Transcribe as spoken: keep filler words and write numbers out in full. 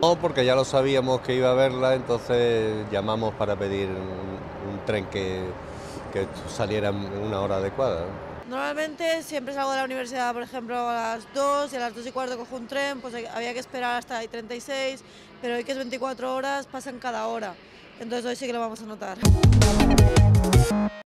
No, porque ya lo sabíamos que iba a verla, entonces llamamos para pedir un, un tren que, que saliera en una hora adecuada. Normalmente siempre salgo de la universidad, por ejemplo, a las dos y a las dos y cuarto cojo un tren, pues había que esperar hasta ahí treinta y seis, pero hoy que es veinticuatro horas pasan cada hora, entonces hoy sí que lo vamos a notar.